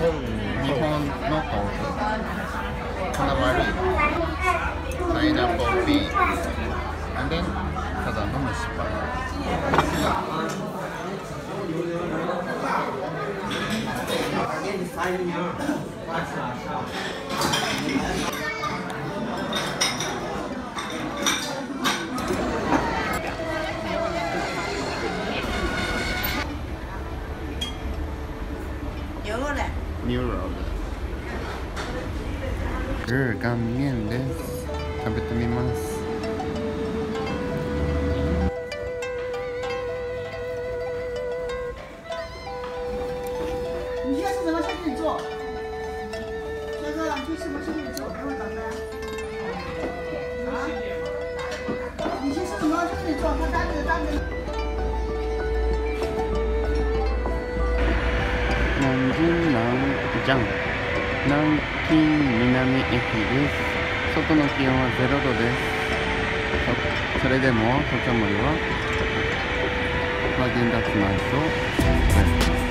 日本の豆腐、花丸いパイナップルピー、and then ただの蒸しパン。牛肉です。乾麺です。食べてみます。 你现在是什么兴趣做？轩哥，你什么兴趣做？给我找出来。啊？你是什么兴趣做？他单子。 南京南駅です。外の気温は0度です。それでも、とちゃもりはハーゲンダッツのアイスを